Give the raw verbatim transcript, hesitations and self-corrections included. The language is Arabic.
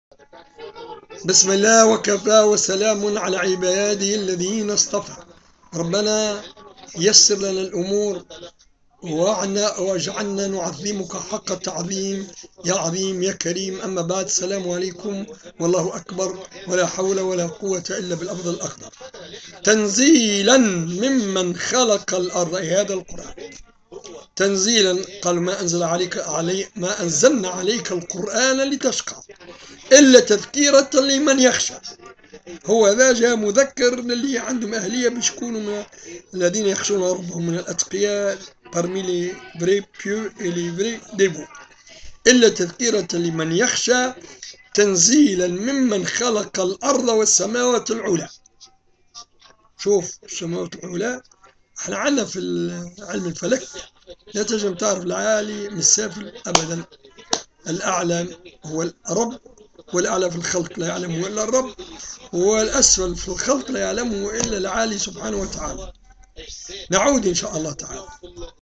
بسم الله وكفى وسلام على عباده الذين اصطفى. ربنا يسر لنا الأمور وعنا واجعلنا نعظمك حق التعظيم يا عظيم يا كريم. أما بعد، السلام عليكم والله أكبر ولا حول ولا قوة إلا بالأفضل الأقدر. تنزيلا ممن خلق الأرض، هذا القرآن تنزيلا. قال ما أنزل عليك علي ما أنزلنا عليك القرآن لتشقى إلا تذكيرة لمن يخشى. هو ذا جاء مذكر للي عندهم أهلية باش يكونوا من الذين يخشون ربهم من الأتقياء parmi les vrais pieux et les vrais dévots. إلا تذكيرة لمن يخشى تنزيلا ممن خلق الأرض والسماوات العلى. شوف السماوات العلى، احنا عندنا في علم الفلك لا تنجم تعرف العالي من السافل أبدا. الأعلى هو الرب، والأعلى في الخلق لا يعلمه إلا الرب، والأسفل في الخلق لا يعلمه إلا العالي سبحانه وتعالى. نعود إن شاء الله تعالى.